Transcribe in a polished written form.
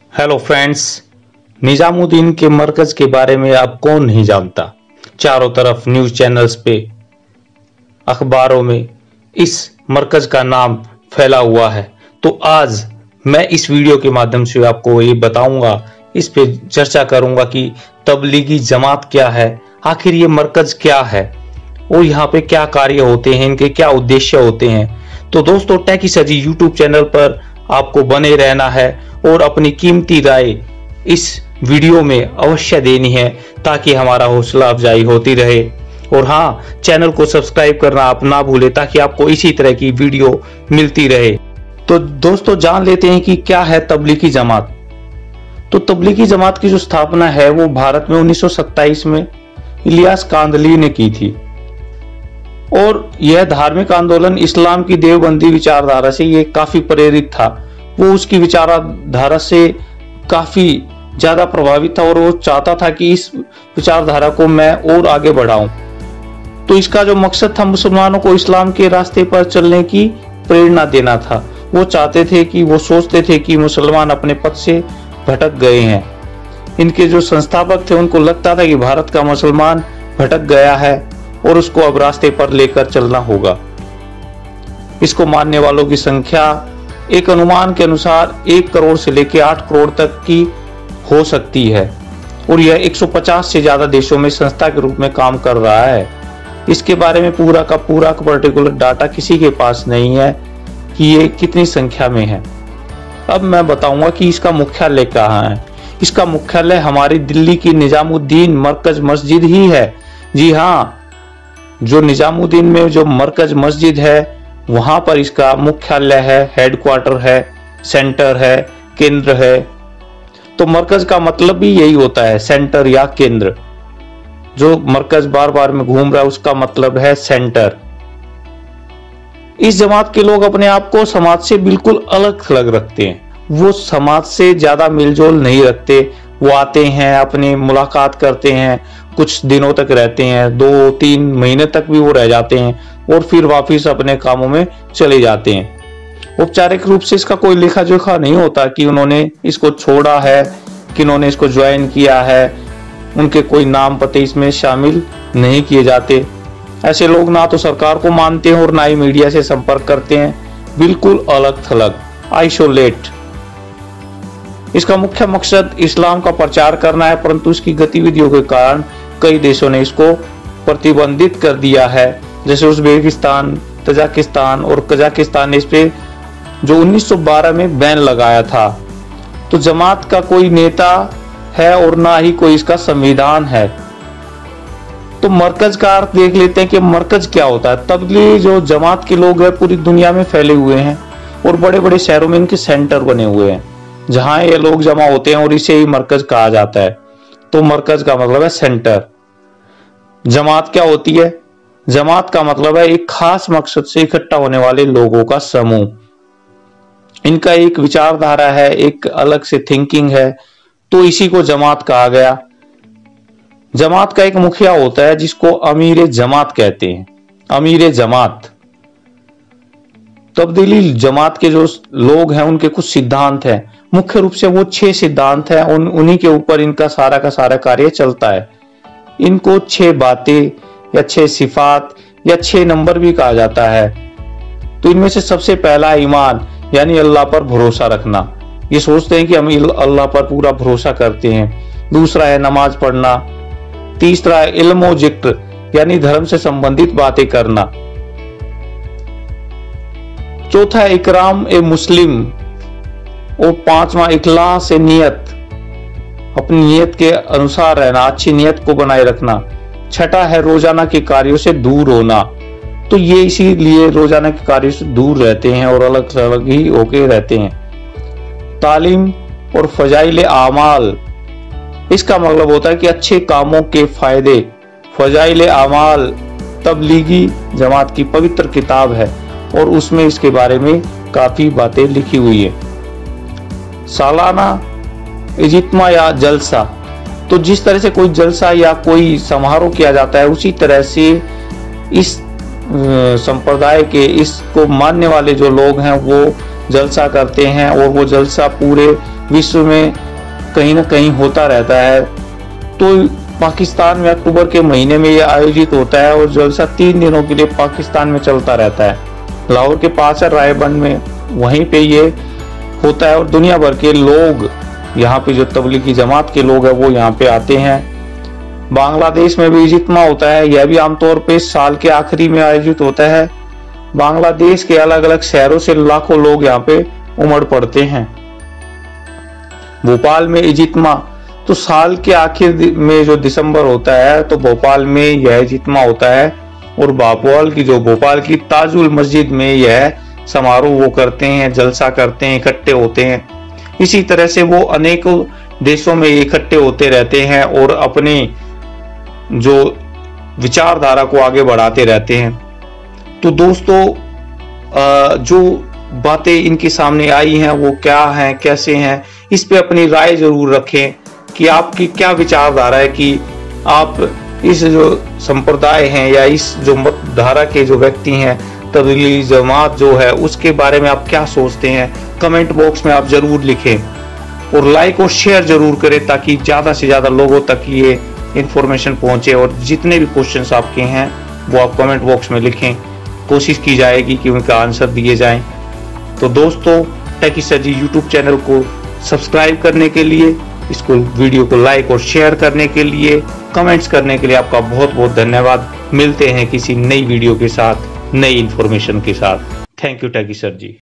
Hello friends, Nizamuddin के मरकज के बारे में अब कौन नहीं जानता। चारों तरफ न्यूज़ चैनल्स पे, अखबारों में इस मरकज का नाम फैला हुआ है। तो आज मैं इस वीडियो के माध्यम से आपको ये बताऊंगा, इस पे चर्चा करूंगा कि तबलीगी जमात क्या है, आखिर ये मरकज क्या है और यहाँ पे क्या कार्य होते हैं, इनके क्या उद्देश्य होते हैं। तो दोस्तों, टेकी सजी यूट्यूब चैनल पर आपको बने रहना है और अपनी कीमती राय इस वीडियो में अवश्य देनी है ताकि हमारा हौसला अफजाई होती रहे। और हाँ, चैनल को सब्सक्राइब करना आप ना भूलें ताकि आपको इसी तरह की वीडियो मिलती रहे। तो दोस्तों, जान लेते हैं कि क्या है तबलीगी जमात। तो तबलीगी जमात की जो स्थापना है वो भारत में 1927 में इलियास कांदली ने की थी और यह धार्मिक आंदोलन इस्लाम की देवबंदी विचारधारा से ये काफी प्रेरित था। वो उसकी विचारधारा से काफी ज्यादा प्रभावित था और वो चाहता था कि इस विचारधारा को मैं और आगे बढ़ाऊं। तो इसका जो मकसद था, मुसलमानों को इस्लाम के रास्ते पर चलने की प्रेरणा देना था। वो चाहते थे कि वो सोचते थे कि मुसलमान अपने पथ से भटक गए हैं। इनके जो संस्थापक थे उनको लगता था कि भारत का मुसलमान भटक गया है और उसको अब रास्ते पर लेकर चलना होगा। इसको मानने वालों की संख्या एक अनुमान के अनुसार 1 करोड़ से लेकर 8 करोड़ तक की हो सकती है और यह 150 से ज्यादा देशों में संस्था के रूप में काम कर रहा है। इसके बारे में पूरा का पूरा पर्टिकुलर डाटा किसी के पास नहीं है कि ये कितनी संख्या में है। अब मैं बताऊंगा कि इसका मुख्यालय कहाँ है। इसका मुख्यालय हमारी दिल्ली की निजामुद्दीन मरकज मस्जिद ही है। जी हाँ, जो निजामुद्दीन में जो मरकज मस्जिद है वहां पर इसका मुख्यालय है, हेडक्वार्टर है, सेंटर है, केंद्र है। तो मरकज का मतलब भी यही होता है, सेंटर या केंद्र। जो मरकज बार बार में घूम रहा है उसका मतलब है सेंटर। इस जमात के लोग अपने आप को समाज से बिल्कुल अलग थलग रखते हैं। वो समाज से ज्यादा मिलजोल नहीं रखते। वो आते हैं, अपनी मुलाकात करते हैं, कुछ दिनों तक रहते हैं, 2-3 महीने तक भी वो रह जाते हैं और फिर वापिस अपने कामों में चले जाते हैं। औपचारिक रूप से इसका कोई लेखा जोखा नहीं होता कि उन्होंने इसको छोड़ा है, कि उन्होंने इसको ज्वाइन किया है। उनके कोई नाम पते इसमें शामिल नहीं किए जाते। ऐसे लोग ना तो सरकार को मानते हैं और ना ही मीडिया से संपर्क करते हैं। बिल्कुल अलग थलग, आइसोलेट। इसका मुख्य मकसद इस्लाम का प्रचार करना है, परंतु इसकी गतिविधियों के कारण कई देशों ने इसको प्रतिबंधित कर दिया है। जैसे उज्बेकिस्तान, तजाकिस्तान और कजाकिस्तान ने इस पे जो 1912 में बैन लगाया था। तो जमात का कोई नेता है और ना ही कोई इसका संविधान है। तो मरकज का अर्थ देख लेते हैं कि मरकज क्या होता है। तबलीगी जो जमात के लोग हैं पूरी दुनिया में फैले हुए हैं और बड़े बड़े शहरों में इनके सेंटर बने हुए हैं जहां ये लोग जमा होते हैं और इसे ही मरकज कहा जाता है। तो मरकज का मतलब है सेंटर। जमात क्या होती है? जमात का मतलब है एक खास मकसद से इकट्ठा होने वाले लोगों का समूह। इनका एक विचारधारा है, एक अलग से थिंकिंग है, तो इसी को जमात कहा गया। जमात का एक मुखिया होता है जिसको अमीर जमात कहते हैं। अमीर जमात। तब्दीली जमात के जो लोग हैं उनके कुछ सिद्धांत हैं। मुख्य रूप से वो 6 सिद्धांत हैं, उन्हीं के ऊपर इनका सारा का सारा कार्य चलता है। इनको 6 बातें या 6 सिफात या 6 नंबर भी कहा जाता है। तो इनमें से सबसे पहला ईमान, यानी अल्लाह पर भरोसा रखना। ये सोचते हैं कि हम अल्लाह पर पूरा भरोसा करते हैं। दूसरा है नमाज पढ़ना। तीसरा है इल्म व जिक्र, यानी धर्म से संबंधित बातें करना। चौथा है इकराम ए मुस्लिम और 5वां इखलास ए नियत, अपनी नियत के अनुसार रहना, अच्छी नियत को बनाए रखना। छठा है रोजाना के कार्यों से दूर होना। तो ये इसीलिए रोजाना के कार्यों से दूर रहते हैं और अलग अलग ही होके रहते हैं। तालीम और फजाइल आमाल, इसका मतलब होता है कि अच्छे कामों के फायदे। फजाइल आमाल तबलीगी जमात की पवित्र किताब है और उसमें इसके बारे में काफी बातें लिखी हुई है। सालाना इज्तिमा या जलसा, तो जिस तरह से कोई जलसा या कोई समारोह किया जाता है उसी तरह से इस संप्रदाय के, इसको मानने वाले जो लोग हैं वो जलसा करते हैं और वो जलसा पूरे विश्व में कहीं ना कहीं होता रहता है। तो पाकिस्तान में अक्टूबर के महीने में ये आयोजित होता है और जलसा 3 दिनों के लिए पाकिस्तान में चलता रहता है। लाहौर के पास है रायबंद में, वहीं पे ये होता है और दुनिया भर के लोग यहाँ पे जो तबलीगी जमात के लोग हैं वो यहाँ पे आते हैं। बांग्लादेश में भी इज्तिमा होता है, यह भी आमतौर पे साल के आखिरी में आयोजित होता है। बांग्लादेश के अलग अलग शहरों से लाखों लोग यहाँ पे उमड़ पड़ते हैं। भोपाल में इज्तिमा तो साल के आखिर में जो दिसंबर होता है तो भोपाल में यह इज्तिमा होता है और भोपाल की ताजुल मस्जिद में यह समारोह वो करते हैं, जलसा करते हैं, इकट्ठे होते हैं। इसी तरह से वो अनेकों देशों में इकट्ठे होते रहते हैं और अपने जो विचारधारा को आगे बढ़ाते रहते हैं। तो दोस्तों जो बातें इनके सामने आई हैं वो क्या हैं, कैसे हैं, इस पे अपनी राय जरूर रखें कि आपकी क्या विचारधारा है कि आप इस जो संप्रदाय हैं या इस जो मतधारा के जो व्यक्ति हैं, तबलीगी जमात जो है, उसके बारे में आप क्या सोचते हैं। कमेंट बॉक्स में आप जरूर लिखें और लाइक और शेयर जरूर करें ताकि ज़्यादा से ज़्यादा लोगों तक ये इंफॉर्मेशन पहुंचे। और जितने भी क्वेश्चंस आपके हैं वो आप कमेंट बॉक्स में लिखें, कोशिश की जाएगी कि उनका आंसर दिए जाएं। तो दोस्तों, techie sir ji YouTube channel को सब्सक्राइब करने के लिए, इसको वीडियो को लाइक और शेयर करने के लिए, कमेंट्स करने के लिए आपका बहुत बहुत धन्यवाद। मिलते हैं किसी नई वीडियो के साथ, नई इंफॉर्मेशन के साथ। Thank you techie sir ji.